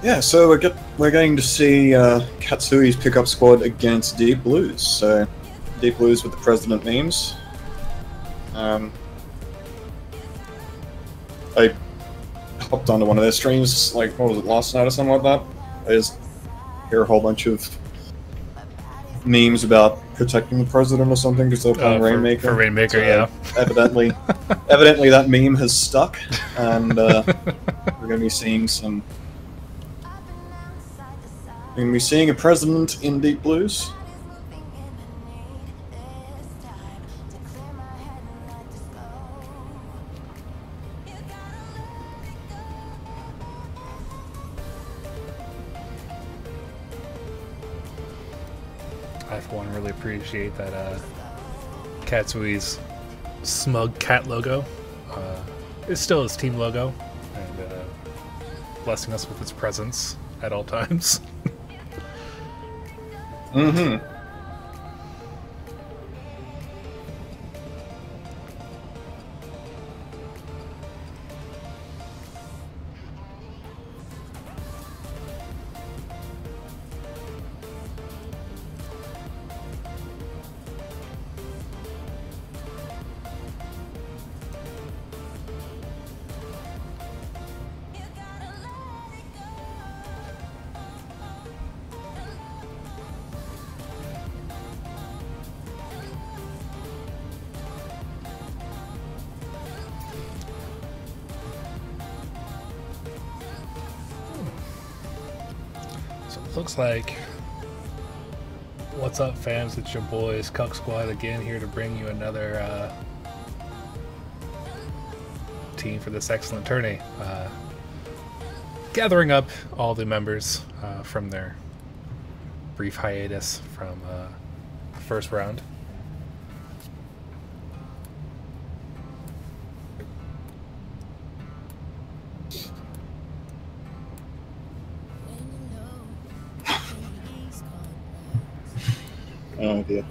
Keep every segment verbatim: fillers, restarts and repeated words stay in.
Yeah, so we're get we're going to see uh, Katsui's pickup squad against Deep Blues. So Deep Blues with the president memes. Um, I hopped onto one of their streams, like what was it, last night or something like that. I just hear a whole bunch of memes about protecting the president or something because they're playing uh, for, Rainmaker. For Rainmaker, so yeah. Evidently, evidently that meme has stuck, and uh, we're going to be seeing some. We're going to be seeing a president in Deep Blues. I, for one, really appreciate that uh, Katsui's smug cat logo uh, is still his team logo, and uh, blessing us with its presence at all times. Mm-hmm. Looks like, what's up, fams? It's your boys, Cuck Squad, again, here to bring you another uh, team for this excellent tourney. Uh, gathering up all the members uh, from their brief hiatus from uh, the first round. Oh dear.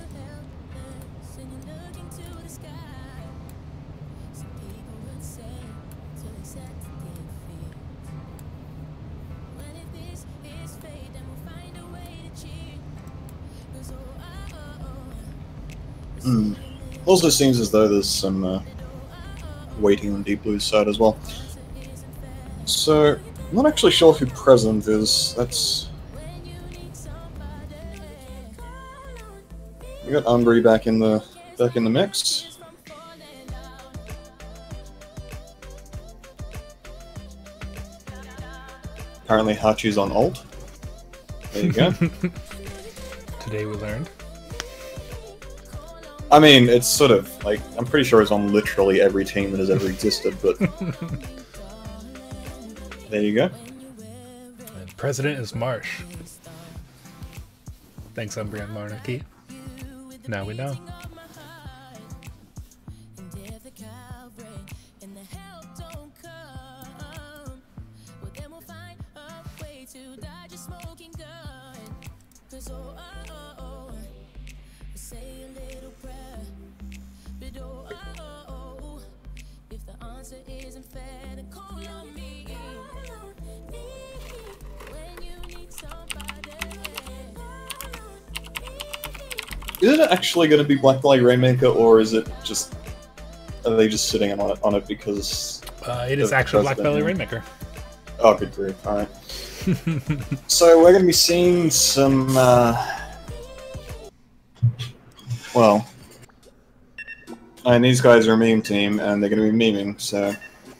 Mm. Also seems as though there's some uh, waiting on Deep Blue's side as well. So, I'm not actually sure who president is. That's... We got Umbri back in the back in the mix. Apparently Hachi's on ult. There you go. Today we learned. I mean, it's sort of like, I'm pretty sure it's on literally every team that has ever existed, but there you go. And president is Marsh. Thanks, Umbri and Monarchy. Now we know. Is it actually going to be Black Flag Rainmaker, or is it just... Are they just sitting on it, on it because... Uh, it is actually Black Belly Rainmaker. Oh, good grief. Alright. So, we're going to be seeing some... Uh... Well... And these guys are a meme team, and they're going to be memeing, so...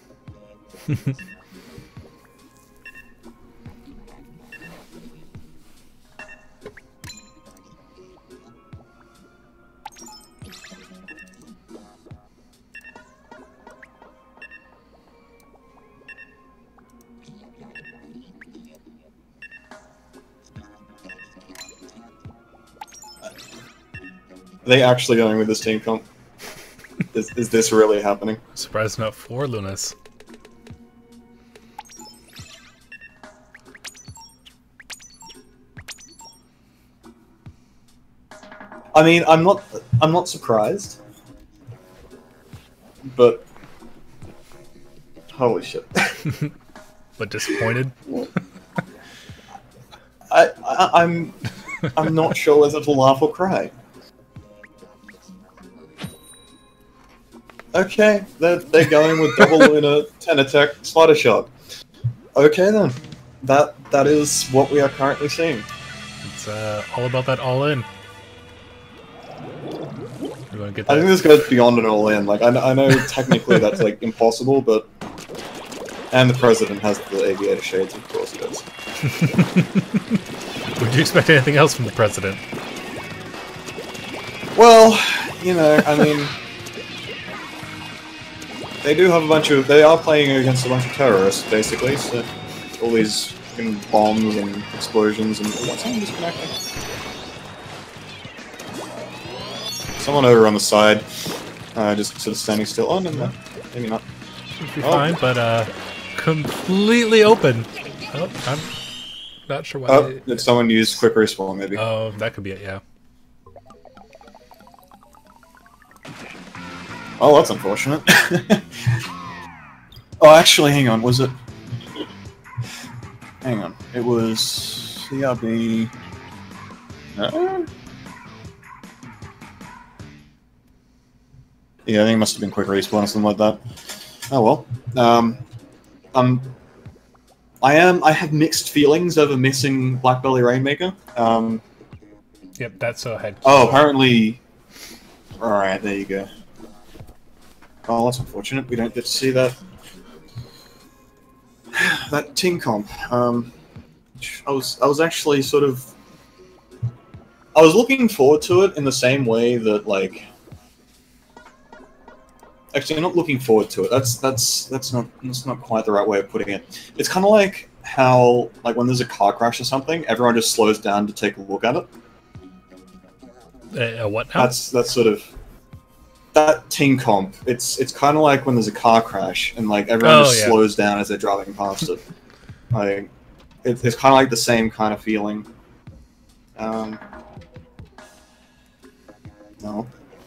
Are they actually going with this team comp? Is, is this really happening? Surprised not for Lunas. I mean, I'm not, I'm not surprised, but holy shit. But disappointed? I, I I'm I'm not sure whether to laugh or cry. Okay, they're they're going with double Luna, ten attack, slider shot. Okay then, that that is what we are currently seeing. It's uh, all about that all in. You want to get that? I think this goes beyond an all in. Like I, I know technically that's like impossible, but and the president has the aviator shades, of course he does. Would you expect anything else from the president? Well, you know, I mean, they do have a bunch of. They are playing against a bunch of terrorists, basically. So all these fucking bombs and explosions and what's someone disconnecting? Someone over on the side, uh, just sort of standing still. Oh no, no, maybe not. Should be Oh. fine, but uh, completely open. Oh, I'm not sure why. Oh, they- did someone use quick respawn? Maybe. Oh, that could be it. Yeah. Oh, that's unfortunate. Oh, actually, hang on. Was it? Hang on. It was C R B. Uh... Yeah, I think it must have been quick respawn or something like that. Oh well. Um, um, I am. I have mixed feelings over missing Black Belly Rainmaker. Um. Yep, that's so ahead. Oh, apparently. All right, there you go. Oh, that's unfortunate. We don't get to see that. That team comp. Um, I was. I was actually sort of. I was looking forward to it in the same way that like. Actually, I'm not looking forward to it. That's that's that's not that's not quite the right way of putting it. It's kind of like how like when there's a car crash or something, everyone just slows down to take a look at it. Uh, uh, what now? That's that's sort of that team comp. It's it's kind of like when there's a car crash and like everyone Oh, just yeah. slows down as they're driving past it. Like it, it's kind of like the same kind of feeling. Um, no.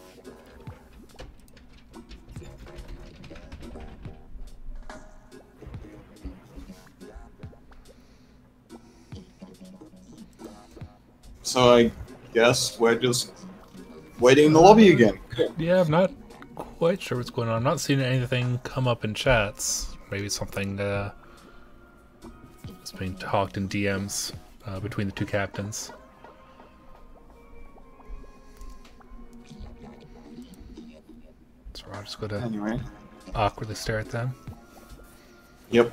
So I guess we're just waiting in the lobby again. Yeah, I'm not quite sure what's going on. I'm not seeing anything come up in chats. Maybe something uh, that's being talked in D Ms uh, between the two captains. So I'll just go to Anyway. awkwardly stare at them. Yep.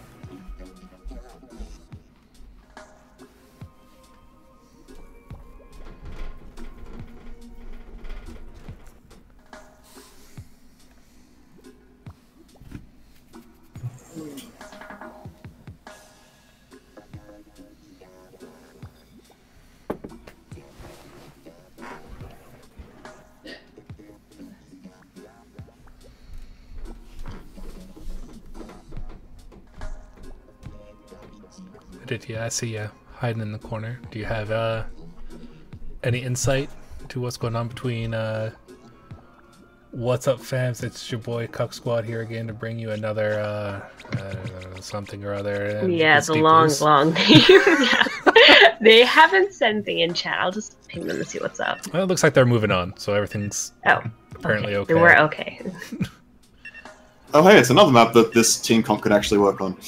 I did, yeah, I see you hiding in the corner. Do you have uh, any insight to what's going on between uh, what's up, fams? It's your boy Cuck Squad here again to bring you another uh, uh, something or other. and Yeah, it's the Deep long, Blues. long name. Yeah. They haven't sent anything in chat. I'll just ping them to see what's up. Well, it looks like they're moving on, so everything's Oh, apparently okay. then we're okay. Oh hey, it's another map that this team comp could actually work on.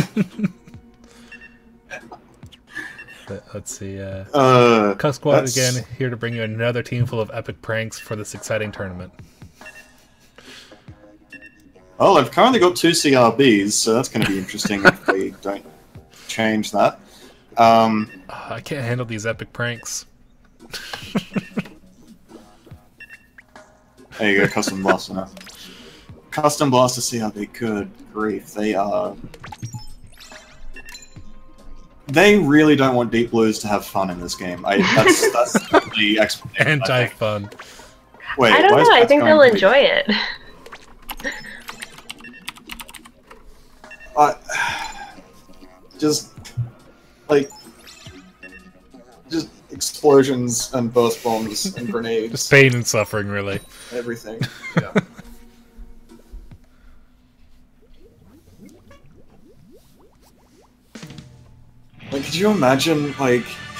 But let's see. Uh, Uh, Cuck Squad that's- again, here to bring you another team full of epic pranks for this exciting tournament. Well, I've currently got two C R Bs, so that's going to be interesting if we don't change that. Um, Uh, I can't handle these epic pranks. there you go, Custom Blaster now. Custom Blaster C R B, good grief, they are... They really don't want Deep Blues to have fun in this game. I, that's that's the explanation. I think. Anti-fun. Wait, I don't why is know. I Pat's think going they'll to be- enjoy it. Uh, just like just explosions and burst bombs and grenades, Just pain and suffering, really. everything. Yeah. Like, could you imagine like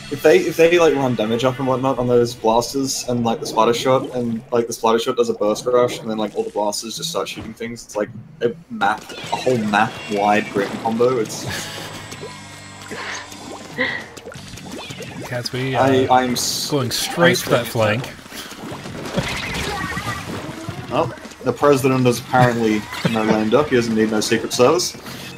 if they if they like run damage up and whatnot on those blasters and like the splatter shot and like the splatter shot does a burst rush and then like all the blasters just start shooting things, it's like a map, a whole map wide grid combo. It's Catsby, uh, I I'm going straight for that flank. Well, the president is apparently no lame duck. He doesn't need no secret service.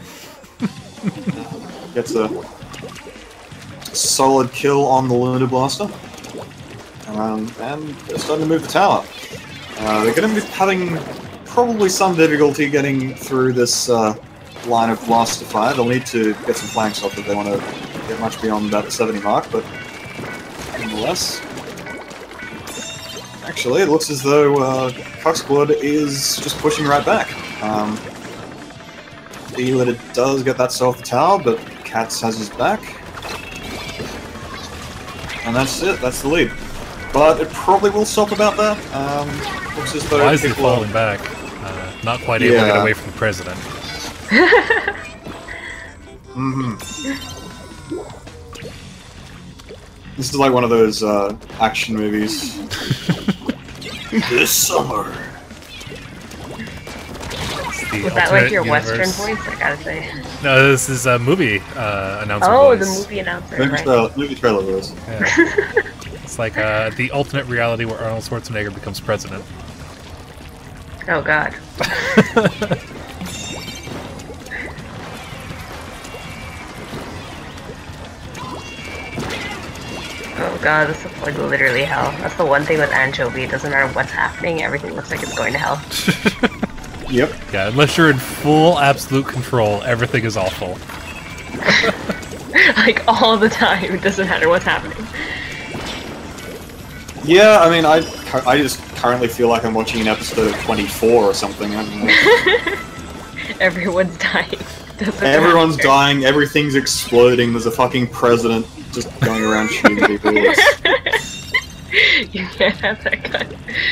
Gets a solid kill on the Lunar Blaster. Um, and they're starting to move the tower. Uh, they're going to be having probably some difficulty getting through this uh, line of blaster fire. They'll need to get some flanks off if they want to get much beyond that seventy mark, but nonetheless. Actually, it looks as though uh, Cuck Squad is just pushing right back. Um, the Elite does get that off the tower, but Cats has his back. And that's it, that's the lead. But it probably will stop about that. Um, looks as though Why is he people are- falling back? Uh, not quite able to Yeah. get away from the president. Mm-hmm. This is like one of those uh, action movies. This summer. The Was that like your alternate Western universe. voice? I gotta say. No, this is a movie uh, announcer Oh, voice. the movie announcer. Movie Right. trailer, movie trailer voice. Yeah. It's like uh, the alternate reality where Arnold Schwarzenegger becomes president. Oh god. Oh god, this is like literally hell. That's the one thing with Anchovy. It doesn't matter what's happening, everything looks like it's going to hell. Yep. Yeah, unless you're in full absolute control, everything is awful. Like all the time, it doesn't matter what's happening. Yeah, I mean, I, I just currently feel like I'm watching an episode of twenty-four or something. I don't know. Everyone's dying. Doesn't Everyone's matter. dying, everything's exploding, there's a fucking president just going around shooting people. It's- You can't have that gun.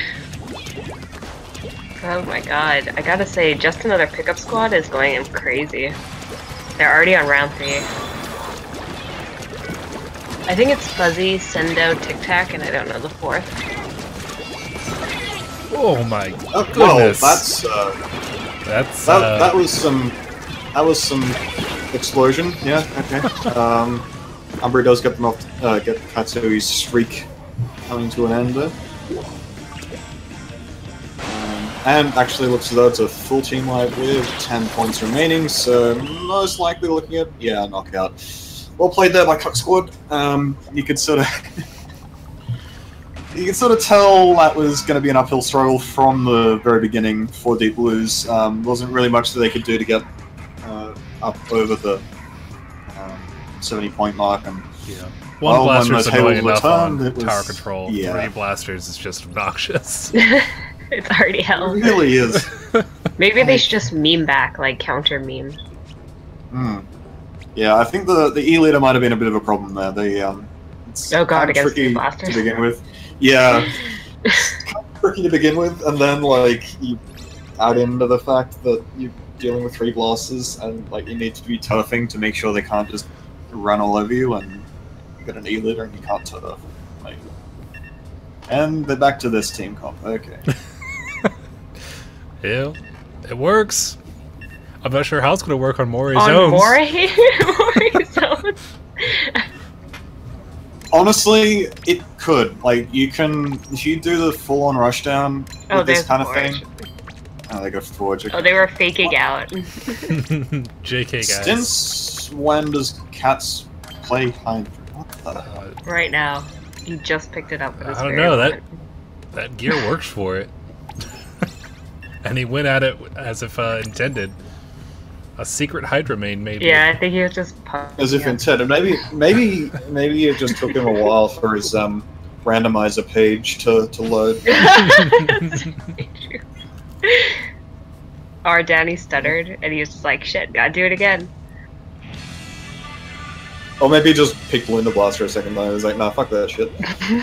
Oh my god. I gotta say, Just Another Pickup Squad is going crazy. They're already on round three. I think it's Fuzzy, Sendo, Tic Tac, and I don't know the fourth. Oh my Oh, goodness. well, that's, uh, That's, that, uh, that was some, that was some explosion, yeah, okay. Um, Umbra does get them off, uh, get Katsui's streak coming to an end there. Um, and actually looks as though it's a full team wipe with ten points remaining, so most likely looking at, yeah, knockout. Well played there by Cuck Squad. Um, you could sort of... You could sort of tell that was going to be an uphill struggle from the very beginning for Deep Blues. Um, wasn't really much that they could do to get uh, up over the um, seventy point mark. And yeah. One well, when blaster's the annoying tables enough were on turned, it was- tower control. yeah. Three blasters is just obnoxious. It's already it hell. really is. Maybe they should just meme back, like counter meme. Hmm. Yeah, I think the the E leader might have been a bit of a problem there. They um, it's Oh god, kind of against tricky the blasters. to begin with. Yeah, it's kind of tricky to begin with, and then like you add into the fact that you're dealing with three blasters, and like you need to be turfing to make sure they can't just run all over you, and you got an E leader and you can't turf. Like, and they're back to this team comp. Okay. Yeah, it works. I'm not sure how it's going to work on Mori's On zones. Mori? Mori zones? Honestly, it could. Like, you can, if you do the full-on rushdown with Oh, this there's kind of Forge. thing. Oh, they go Forge. Oh, they were faking out. J K guys. Since when does Cats play Hydra? What the? Uh, Right now. He just picked it up. At this I don't very know, that- moment. that gear works for it. And he went at it as if uh, intended. A secret Hydra main, maybe. Yeah, I think he was just pumping As if up. intended. Maybe, maybe, maybe it just took him a while for his um, randomizer page to, to load. That's really true. Our Danny stuttered, and he was just like, shit, gotta do it again. Or maybe he just picked Linda Blast for a second though. He was like, nah, fuck that shit.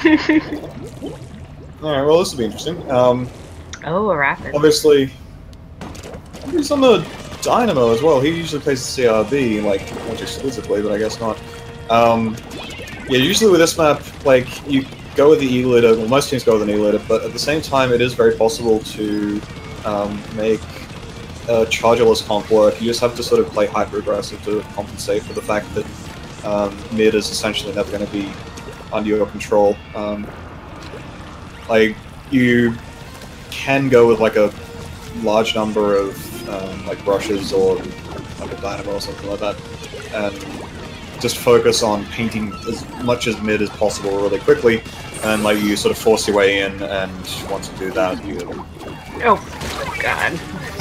Alright, well, this will be interesting. Um, Oh, a rapid. obviously, he's on the Dynamo as well. He usually plays the C R B, like, much exclusively, but I guess not. Um, Yeah, usually with this map, like, you go with the E-Leader, well, most teams go with an E-Leader, but at the same time, it is very possible to um, make a chargerless comp work. You just have to sort of play hyper-aggressive to compensate for the fact that um, mid is essentially never going to be under your control. Um, like, you can go with, like, a large number of, um, like, rushes or, like, a dynamo or something like that, and just focus on painting as much as mid as possible really quickly, and like you sort of force your way in, and once you do that, you... Oh, God.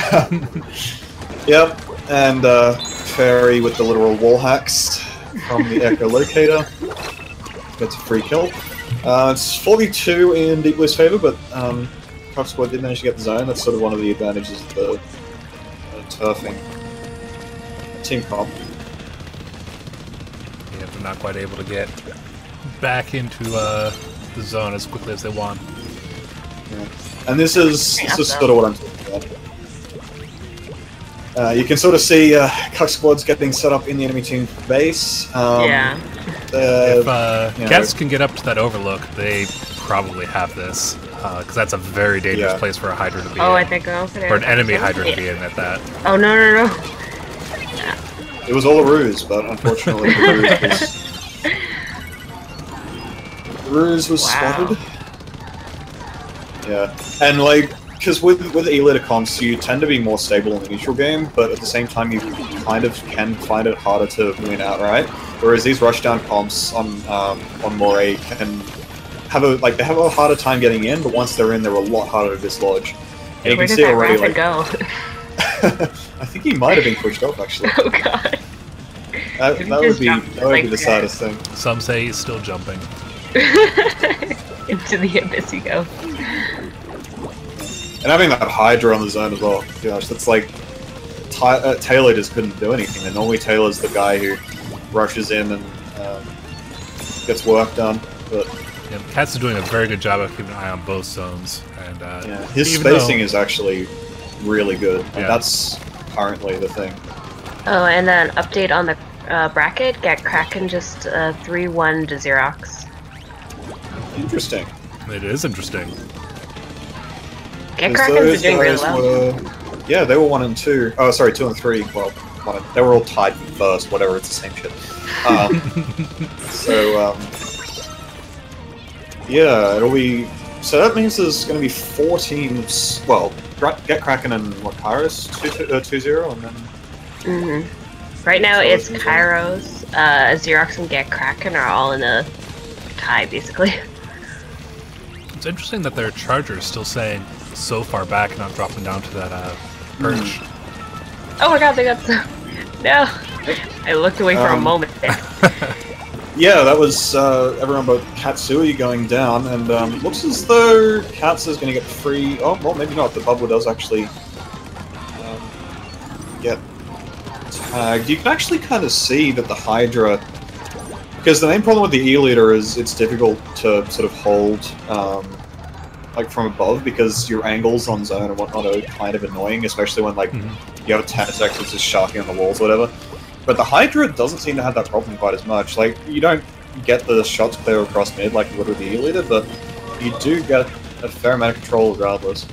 Yep, and uh, Fairy with the literal wall hacks from the echolocator gets a free kill. Uh, it's forty-two in Deep Blue's favor, but um, Cuff Squad did manage to get the zone. That's sort of one of the advantages of the uh, turfing team comp. Yeah, they're not quite able to get back into uh, the zone as quickly as they want. Yeah. And this is this is sort of what I'm talking about. Uh, you can sort of see uh, Cuck Squad's getting set up in the enemy team base. Um, yeah. Uh, if uh, you know, Cats can get up to that overlook, they probably have this, because uh, that's a very dangerous Yeah. place for a Hydra to be Oh, in. I think I'll put it. For an enemy Hydra Yeah. to be in at that. Oh, no, no, no. It was all a ruse, but unfortunately the ruse was, the ruse was Wow. spotted. Yeah, and like, because with with E-Leader comps, you tend to be more stable in the neutral game, but at the same time you kind of can find it harder to win outright. Whereas these rushdown comps on um, on Moray can have a like they have a harder time getting in, but once they're in, they're a lot harder to dislodge. And you Where can did see that already, rapid like, go? I think he might have been pushed off actually. Oh, God. That, Did he that would just be jump, that would like, be the saddest thing. Some say he's still jumping. Into the abyss you go. And having that Hydra on the zone as well, gosh, that's like Ty uh, Taylor just couldn't do anything. And normally Taylor's the guy who rushes in and um, gets work done. But Yeah, Cats is doing a very good job of keeping an eye on both zones, and uh, yeah, his even spacing though, is actually really good, and Yeah. that's currently the thing. Oh, and then update on the uh, bracket. Get Kraken just uh, three one to Xerox. Interesting. it is interesting. Get 'Cause Kraken's those been doing really guys well. were, yeah, they were one and two. Oh, sorry, two and three. Well, one and, they were all tied for first. Whatever, it's the same shit. Um, so, um, yeah, it'll be. So that means there's going to be four teams. Well, Gra- Get Kraken and what, Kairos two uh, two zero, and then Mm-hmm. Right now, So it's it's- Kairos, uh, Xerox, and Get Kraken are all in a tie, basically. It's interesting that their charger is still saying so far back and not dropping down to that uh, perch. Oh my God, they got some. No, I looked away for a Um, moment there. yeah, that was uh, everyone but Katsui going down, and um, looks as though Kats is going to get free. Oh, well, maybe not. The bubble does actually um, get tagged. You can actually kind of see that the Hydra, because the main problem with the E-Leader is it's difficult to sort of hold um, like from above, because your angles on zone and whatnot are kind of annoying, especially when like Mhm. you have a ten attack that's just sharking on the walls or whatever. But the Hydra doesn't seem to have that problem quite as much. Like, you don't get the shots clear across mid like you would with the E-Leader, but you do get a fair amount of control regardless.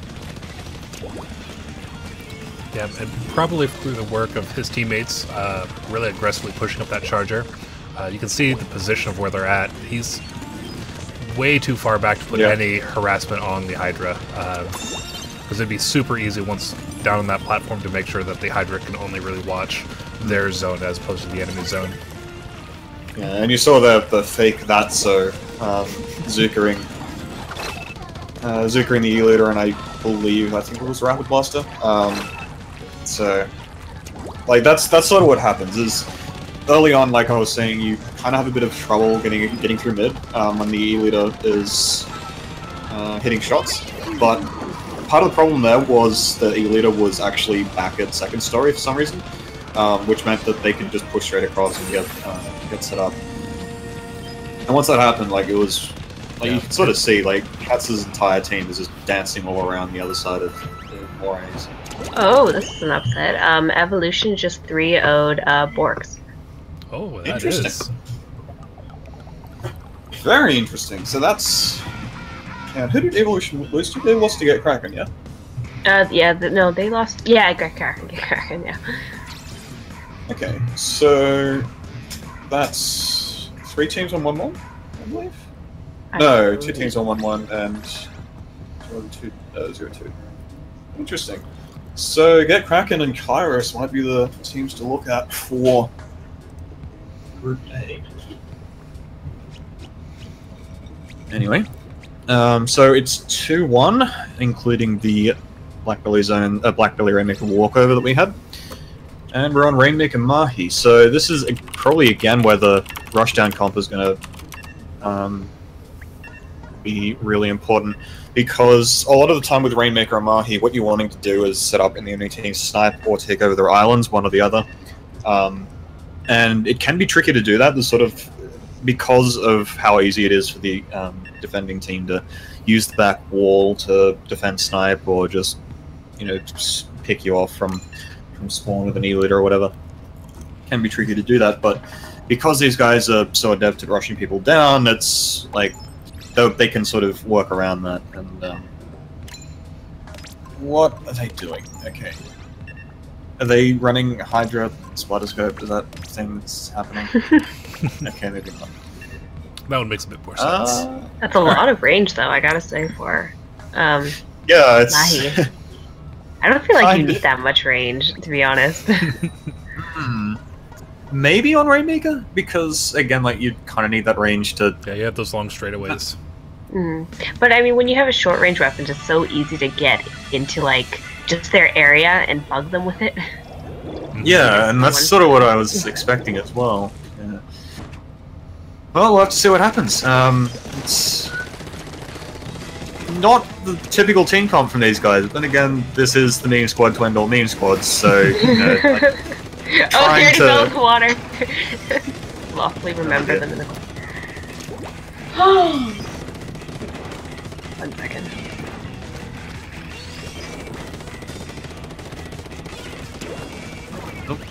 Yeah, and probably through the work of his teammates, uh, really aggressively pushing up that charger. Uh, you can see the position of where they're at. He's way too far back to put Yeah. any harassment on the Hydra, because it'd be super easy once down on that platform to make sure that the Hydra can only really watch their zone as opposed to the enemy zone. Yeah, and you saw the the fake that so um, Zuckering, uh, Zuckering the E-Leader, and I believe I think it was Rapid Blaster. Um, so, like that's that's sort of what happens. Is early on, like I was saying, you kind of have a bit of trouble getting getting through mid um, when the E-Leader is uh, hitting shots, but part of the problem there was the E-Leader was actually back at second story for some reason. Um, which meant that they could just push straight across and get uh, get set up. And once that happened, like it was, like Yeah. you can sort of see, like Katz's entire team is just dancing all around the other side of the Moraines. Oh, this is an upset. Um, Evolution just three oh'd uh, Borks. Oh, that Interesting. is. Very interesting. So that's... And who did Evolution lose to? They lost to Get Kraken, yeah? Uh, yeah, the, no, they lost... Yeah, Get Kraken, Get Kraken, yeah. Okay, so... That's... Three teams on one one, I believe? I No, believe. two teams on one one and... Two, uh, zero two. Interesting. So, Get Kraken and Kairos might be the teams to look at for... Group A. Anyway, um, so it's two one, including the Blackbelly Zone, uh, Blackbelly Rainmaker walkover that we had, and we're on Rainmaker Mahi. So this is probably again where the rushdown comp is going to um, be really important, because a lot of the time with Rainmaker and Mahi, what you're wanting to do is set up in the enemy team snipe or take over their islands, one or the other, um, and it can be tricky to do that. There's sort of because of how easy it is for the um, defending team to use the back wall to defend snipe or just, you know, just pick you off from, from spawn with an E-liter or whatever. It can be tricky to do that, but because these guys are so adept at rushing people down, it's like they, they can sort of work around that. And um, what are they doing? Okay. Are they running Hydra Splatter Scope? Is that thing that's happening? Okay, maybe not. That would make a bit more sense. Uh, That's a lot of range, though, I gotta say, for um, yeah, it's... Mahi. I don't feel like you Kinda. need that much range, to be honest. Hmm. Maybe on Rainmaker? Because, again, like, you kind of need that range to... Yeah, you have those long straightaways. Mm. But I mean, when you have a short range weapon, it's so easy to get into like just their area and bug them with it. Yeah, and that's sort of what I was expecting as well. Yeah. Well, we'll have to see what happens. Um, it's not the typical team comp from these guys, but then again, this is the meme squad to end all meme squads, so, you know, like, oh, here he to- fell into water. Lawfully remember Yeah. them in the... Oh! One second. Nope.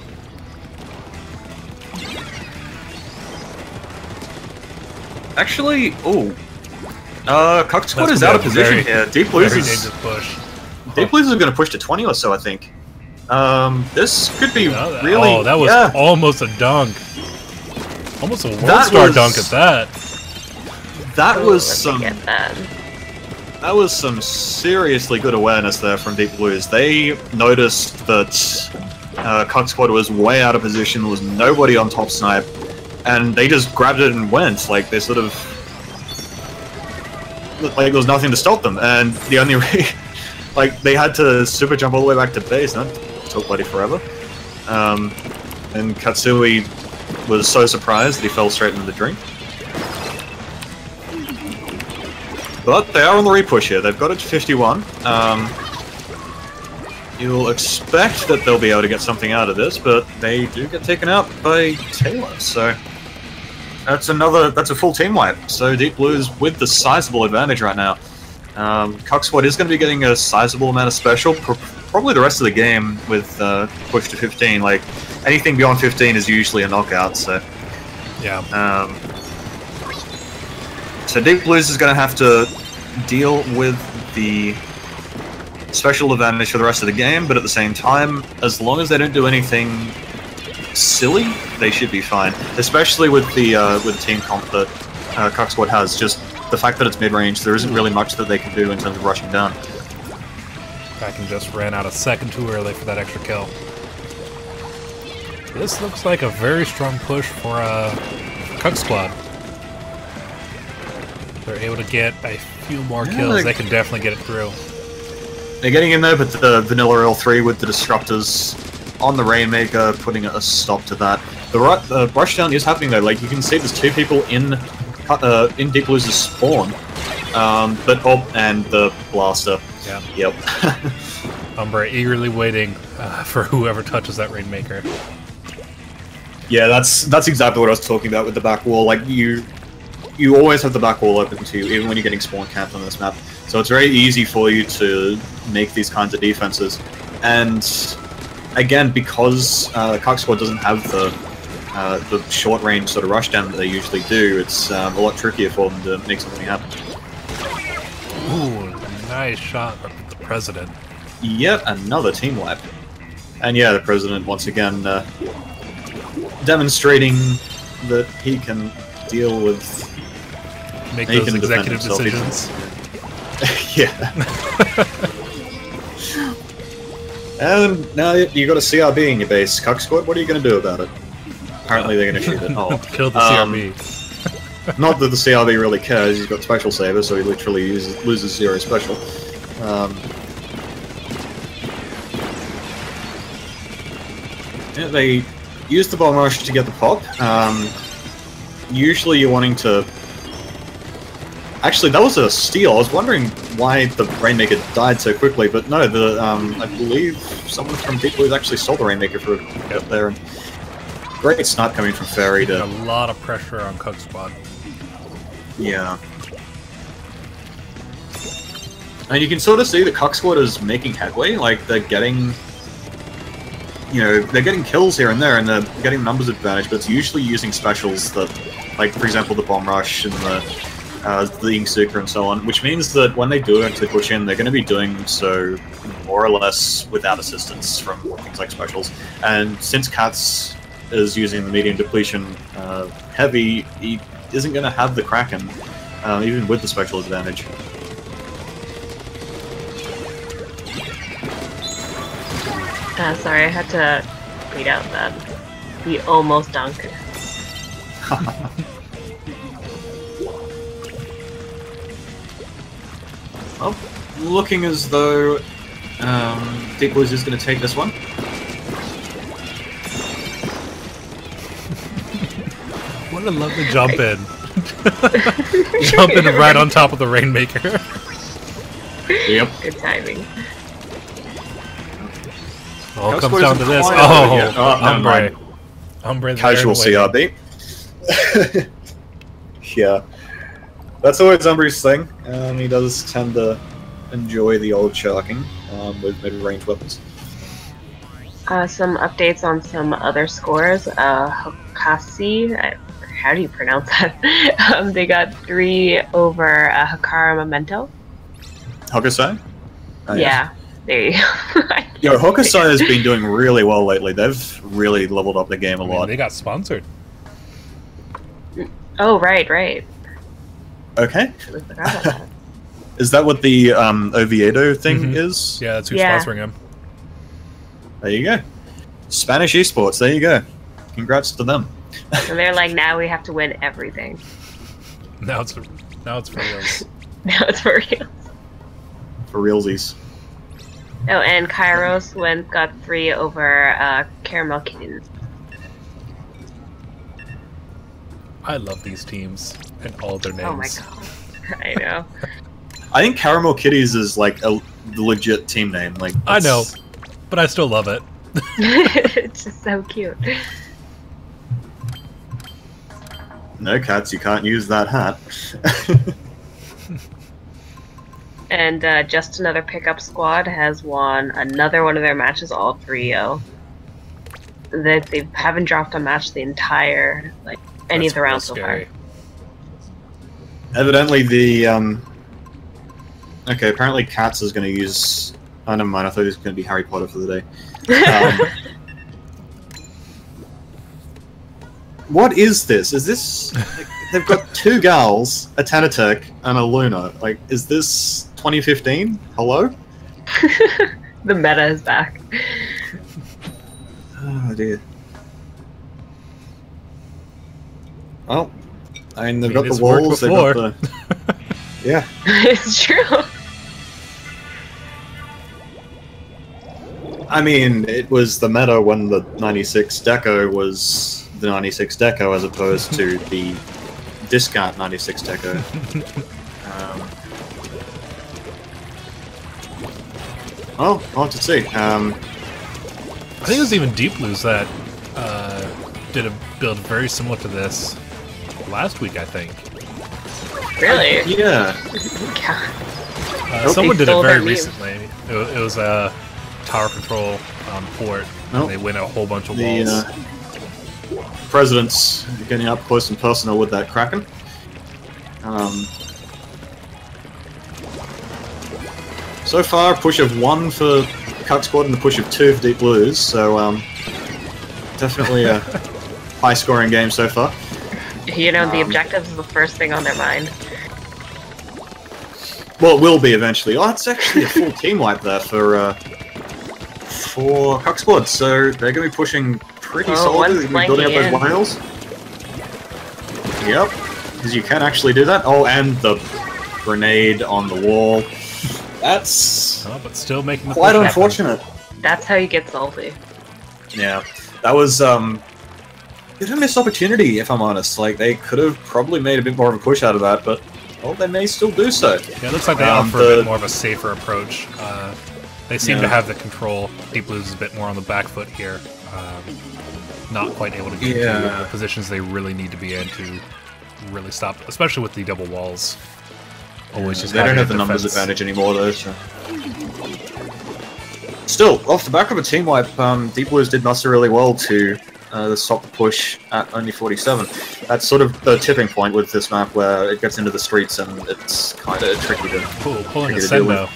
Actually, oh, uh, Cock Squad That's is out of gonna be a position very- here. Deep Blues Very is dangerous push. Deep Blues is going to push to twenty or so, I think. Um, this could be Yeah, that- really. Oh, that was yeah. almost a dunk. Almost a World That Star was- dunk at that. That Oh, was let me some. get that. That was some seriously good awareness there from Deep Blues. They noticed that uh, Cock Squad was way out of position. There was nobody on top snipe, and they just grabbed it and went. Like they sort of. Like there was nothing to stop them, and the only way, like they had to super jump all the way back to base. And that took bloody forever. Um, and Katsui was so surprised that he fell straight into the drink. But they are on the repush here. They've got it to fifty-one. Um, you'll expect that they'll be able to get something out of this, but they do get taken out by Taylor. So that's another. That's a full team wipe. So Deep Blues with the sizable advantage right now. Um, Cock Squad is going to be getting a sizable amount of special, pr probably the rest of the game with uh, push to fifteen. Like anything beyond fifteen is usually a knockout. So. Yeah. Um, so Deep Blues is going to have to deal with the special advantage for the rest of the game, but at the same time, as long as they don't do anything silly, they should be fine. Especially with the uh, with the team comp that uh, Cock Squad has. Just the fact that it's mid-range, there isn't really much that they can do in terms of rushing down. Kraken just ran out a second too early for that extra kill. This looks like a very strong push for uh, Cook Squad. They're able to get a few more Yeah, kills. they- They can definitely get it through. They're getting in there, but the Vanilla L three with the Disruptors on the Rainmaker, putting a stop to that. The, ru the rushdown is happening though. Like you can see, there's two people in uh, in Deep Blues' spawn, um, but oh, and the blaster. Yeah. Yep. Umbra eagerly waiting uh, for whoever touches that Rainmaker. Yeah, that's that's exactly what I was talking about with the back wall. Like you, you always have the back wall open to you, even when you're getting spawn camped on this map. So it's very easy for you to make these kinds of defenses. And again, because uh, Cock Squad doesn't have the uh, the short range sort of rush down that they usually do, it's um, a lot trickier for them to make something happen. Ooh, nice shot at the president. Yet another team wipe. And yeah, the president once again uh, demonstrating that he can deal with... Make he those can executive defend decisions. Yeah. And now you got a C R B in your base, Cuck Squad. What are you going to do about it? Apparently they're going to shoot it. Oh. Kill the Um, C R B. Not that the C R B really cares. He's got Special Saber, so he literally uses, loses zero special. Um, yeah, they use the Bomb Rush to get the pop. Um, usually you're wanting to... Actually, that was a steal. I was wondering why the Rainmaker died so quickly, but no, the um, I believe someone from Deep Blues actually stole the Rainmaker for a bit there. And great snipe coming from Fairy to... A lot of pressure on Cuck Squad. Yeah. And you can sort of see the Cuck Squad is making headway, like they're getting... You know, they're getting kills here and there, and they're getting numbers advantage, but it's usually using specials that, like, for example, the Bomb Rush and the... Uh, the Inksuka and so on, which means that when they do actually push in, they're going to be doing so more or less without assistance from things like specials. And since Katz is using the medium depletion uh, heavy, he isn't going to have the Kraken, uh, even with the special advantage. Uh, sorry, I had to read out that. The almost dunk. Well, looking as though um, Deep Blues is going to take this one. What a lovely jump in. Jump in right on top of the Rainmaker. Yep. Good timing. All Cuck comes Squad down isn't to this. quite Oh, over yet. Oh, never Umbre. mind. Umbre there Casual and C R B. Yeah. That's always Umbre's thing. Um, he does tend to enjoy the old sharking um, with mid-range weapons. Uh, some updates on some other scores. Uh, Hokasi, I, how do you pronounce that? um, they got three over uh, Hakara Memento. Hokusai? Oh, Yeah, there you go. Yo, Hokusai has been doing really well lately. They've really leveled up the game a I mean, lot. they got sponsored. Oh, right, right. Okay. Totally forgot about that. Is that what the um, Oviedo thing Mhm. is? Yeah, that's who's Yeah. sponsoring him. There you go. Spanish esports, there you go. Congrats to them. And they're like, now we have to win everything. Now it's now it's for reals. Now it's for real. For realsies. Oh, and Kairos went got three over uh, Caramel Kittens. I love these teams and all their names. Oh my god. I know. I think Caramel Kitties is like a legit team name. Like I know, it's- but I still love it. It's just so cute. No, Cats, you can't use that hat. And uh, Just Another Pickup Squad has won another one of their matches, all three oh. They, they haven't dropped a match the entire, like, any That's of the rounds real so far. scary. Evidently, the um. Okay, apparently Cats is going to use. Oh, never mind. I thought it was going to be Harry Potter for the day. Um, what is this? Is this? Like, they've got two gals, a Tanatek, and a Luna. Like, is this twenty fifteen? Hello? The meta is back. Oh dear. Well, I mean, they've I mean, got it's the worked walls. They've before. got the. Yeah. It's true. I mean, it was the meta when the ninety-six Deco was the ninety-six Deco as opposed to the discount ninety-six Deco. um, well, I'll have to see. Um, I think it was even Deep Blues that uh, did a build very similar to this last week, I think. Really? yeah. God. Uh, Nope. someone They did it stole very their meme. recently. It was, it was a tower control um, port, Nope. and they win a whole bunch of The, walls. uh, President's getting up close and personal with that Kraken. Um, so far, a push of one for Cuck Squad and a push of two for Deep Blues, so um, definitely a high-scoring game so far. You know, the Um, objectives is the first thing on their mind. Well, it will be eventually. Oh, it's actually a full team wipe there for uh, for Cuck Squad, so they're going to be pushing pretty Oh, solidly. one's Building up flanking those whales. Yep, because you can actually do that. Oh, and the grenade on the wall. That's Oh, but still making the quite push happen. unfortunate. That's how you get salty. Yeah, that was um, a bit of a missed opportunity, if I'm honest. Like, they could have probably made a bit more of a push out of that, but well, they may still do so. Yeah, it looks like they Um, offer the- a bit more of a safer approach. Uh, they seem Yeah. to have the control. Deep Blues is a bit more on the back foot here. Um, not quite able to get to Yeah. the positions they really need to be in to really stop, especially with the double walls. Always just They don't having have a the numbers defense. advantage anymore, though. So. Still, off the back of a team wipe, um, Deep Blues did muster really well to uh, stop the push at only forty-seven. That's sort of the tipping point with this map where it gets into the streets and it's kind of tricky to. Ooh, pulling a tricky to deal Sendo.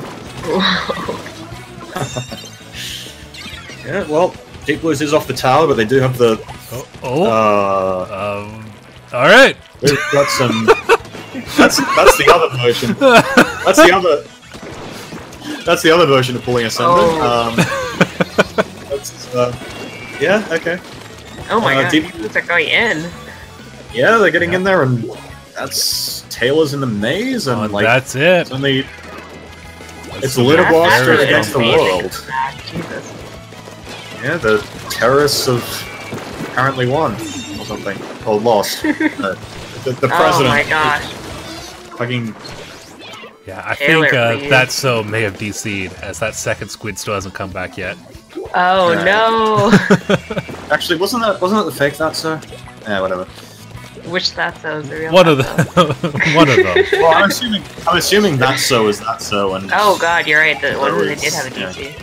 Yeah, well, Deep Blues is off the tower, but they do have the. Oh, oh. Uh, um, all right. we've got some. That's that's the other version. That's the other. That's the other version of pulling a Sendo. Oh. Um, that's, uh, yeah. Okay. Oh my Uh, god, deep- these are going in. Yeah, they're getting in there, and that's Taylor's in the maze, and Oh, like that's it. it's only it's the Litter That's Blaster actually against the amazing. world. Ah, Jesus. Yeah, the terrorists have apparently won or something, or lost. uh, the, the Oh president, my gosh. fucking Yeah, I Taylor, think uh, please. that so may have D C'd, as that second squid still hasn't come back yet. Oh Right. no. actually wasn't that wasn't that the fake that sir? Yeah, whatever. Which that's so is the real One of That's So. the, one of them. Well, I'm assuming I'm assuming that so is that so, and Oh god, you're right. The one There they was- did have a D C. yeah.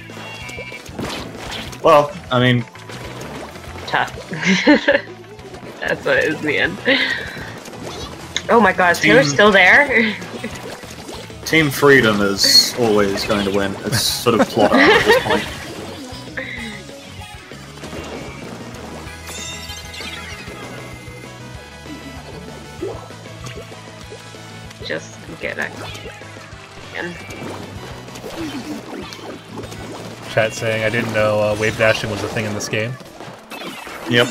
well, I mean, Tough. That's what it is in the end. Oh my god, is Taylor Team- still there? Team Freedom is always going to win. It's sort of plot armor at this point. Just get it. And Chat saying I didn't know uh, wave dashing was a thing in this game. Yep.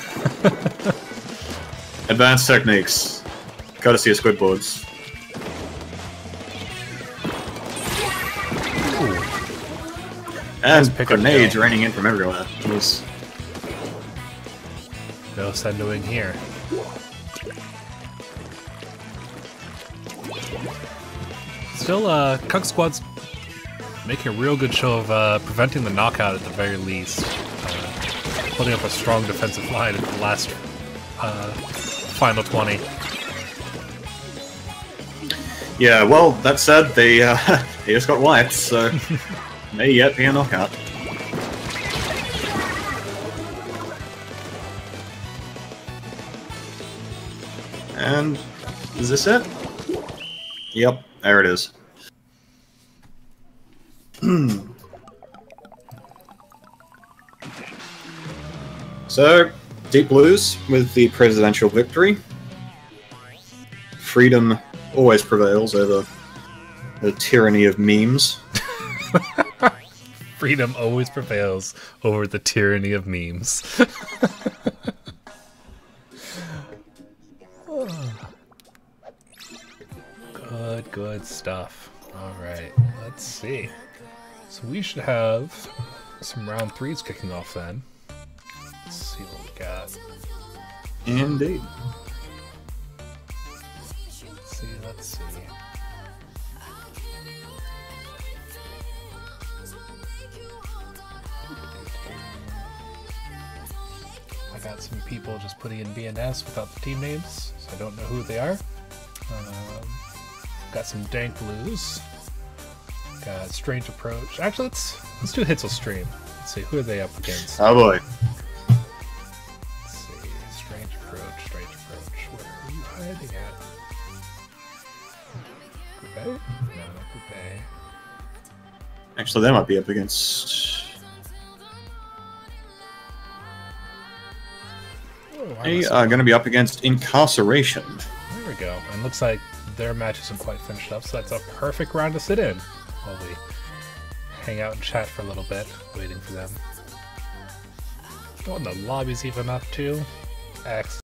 Advanced techniques. Courtesy of Squidboards. And Nice pickup grenades kill. raining in from everywhere. It was No sendoing here. Still, uh, Cuck Squad's making a real good show of uh, preventing the knockout at the very least. Uh, putting up a strong defensive line at the last uh, final twenty. yeah. Well, that said, they uh, they just got wiped, so may yet be a knockout. And is this it? Yep, there it is. So, Deep Blues with the presidential victory. Freedom always prevails over the tyranny of memes. Freedom always prevails over the tyranny of memes. Good, good stuff. Alright, let's see. So we should have some round threes kicking off then. Let's see what we got. Indeed. Let's see, let's see. I got some people just putting in B N S without the team names, so I don't know who they are. Um, got some Dank Blues. Got Strange Approach. Actually, let's let's do Hitzel Stream. Let's see, who are they up against? Oh boy. Bay? No, not the Bay. Actually, they might be up against. Oh, I They must- are going to be up against Incarceration. There we go. And looks like their match isn't quite finished up, so that's a perfect round to sit in while we hang out and chat for a little bit, waiting for them. Oh, and the lobby's even up too. X